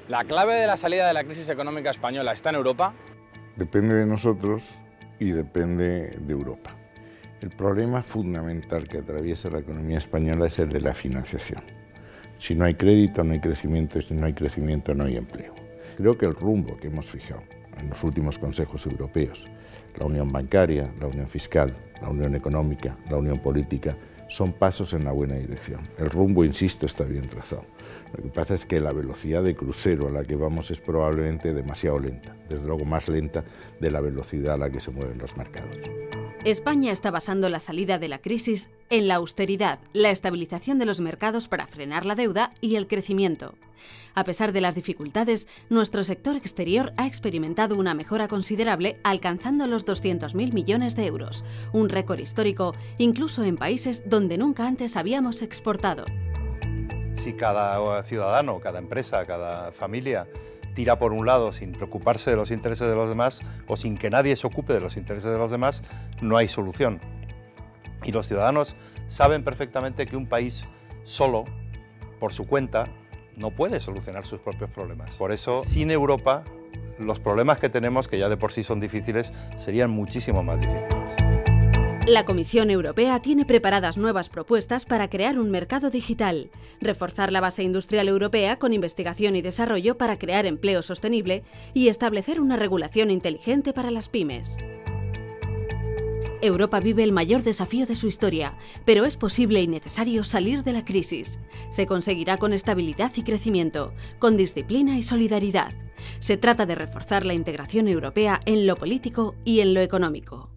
¿La clave de la salida de la crisis económica española está en Europa? Depende de nosotros y depende de Europa. El problema fundamental que atraviesa la economía española es el de la financiación. Si no hay crédito, no hay crecimiento, y si no hay crecimiento, no hay empleo. Creo que el rumbo que hemos fijado en los últimos consejos europeos, la unión bancaria, la unión fiscal, la unión económica, la unión política, son pasos en la buena dirección. El rumbo, insisto, está bien trazado. Lo que pasa es que la velocidad de crucero a la que vamos es probablemente demasiado lenta, desde luego más lenta de la velocidad a la que se mueven los mercados. España está basando la salida de la crisis en la austeridad, la estabilización de los mercados para frenar la deuda y el crecimiento. A pesar de las dificultades, nuestro sector exterior ha experimentado una mejora considerable, alcanzando los 200.000 millones de euros, un récord histórico incluso en países donde nunca antes habíamos exportado. Si cada ciudadano, cada empresa, cada familia tira por un lado sin preocuparse de los intereses de los demás o sin que nadie se ocupe de los intereses de los demás, no hay solución. Y los ciudadanos saben perfectamente que un país solo, por su cuenta, no puede solucionar sus propios problemas. Por eso, sin Europa, los problemas que tenemos, que ya de por sí son difíciles, serían muchísimo más difíciles. La Comisión Europea tiene preparadas nuevas propuestas para crear un mercado digital, reforzar la base industrial europea con investigación y desarrollo para crear empleo sostenible y establecer una regulación inteligente para las pymes. Europa vive el mayor desafío de su historia, pero es posible y necesario salir de la crisis. Se conseguirá con estabilidad y crecimiento, con disciplina y solidaridad. Se trata de reforzar la integración europea en lo político y en lo económico.